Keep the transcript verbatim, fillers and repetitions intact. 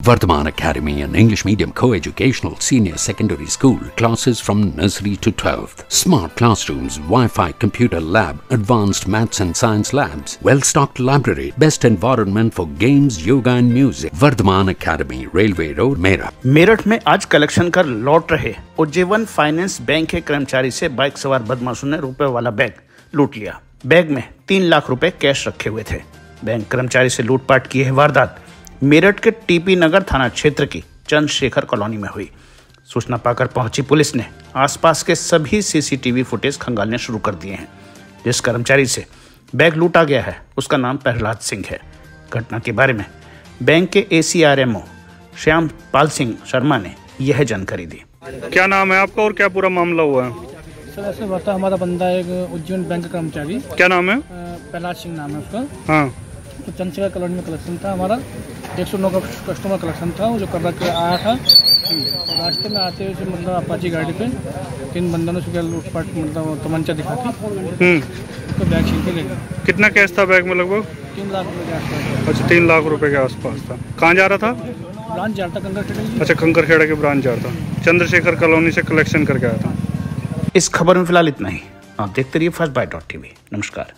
Vardhaman Academy, an English medium co-educational senior secondary school, classes from nursery to twelfth. Smart classrooms, Wi-Fi computer lab, advanced maths and science labs, well-stocked library, best environment for games, yoga and music. Vardhaman Academy, Railway Road, Meerut. Meerut में आज collection कर लौट रहे Ujjivan finance bank के कर्मचारी से bike सवार बदमाशों ने रुपए वाला बैग लूट लिया। बैग में तीन लाख रुपए कैश रखे हुए थे। बैंक कर्मचारी से लूटपाट की है वारदात मेरठ के टीपी नगर थाना क्षेत्र की चंद्रशेखर कॉलोनी में हुई। सूचना पाकर पहुंची पुलिस ने आसपास के सभी सीसीटीवी फुटेज खंगालने शुरू कर दिए हैं। जिस कर्मचारी से बैग लूटा गया है उसका नाम प्रहलाद सिंह है। घटना के बारे में बैंक के एसीआरएमओ श्याम पाल सिंह शर्मा ने यह जानकारी दी। क्या नाम है आपका और क्या पूरा मामला हुआ है? सर ऐसे बता, हमारा बंदा एक उज्जैन बैंक का कर्मचारी, क्या नाम है? प्रहलाद सिंह नाम है उसका। हाँ, तो चंद्रशेखर कॉलोनी में कलेक्शन था हमारा, एक सौ नौ का कस्टमर कलेक्शन था। वो जो कर रख आया था, रास्ते में आते हुए मतलब अपाची गाड़ी पे तीन बंदों ने उसके लूटपाट मतलब तमंचा दिखाती तो बैग छीन के ले गए। कितना कैश था बैग में? लगभग तीन लाख रुपए के आसपास। अच्छा, तीन लाख रुपए के आसपास था। कहाँ जा रहा था? ब्रांच जा रहा था कंकरखेड़ा। अच्छा, कंकरखेड़ा के ब्रांच जा रहा था। चंद्रशेखर कॉलोनी से कलेक्शन करके आया था। इस खबर में फिलहाल इतना ही। आप देखते रहिए फर्स्ट बाइट डॉट टीवी। नमस्कार।